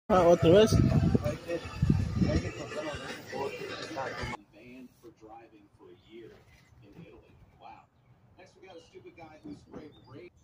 Ah, otra vez. Banned for driving for a year in Italy. Wow. Next, we got a stupid guy who sprayed rain.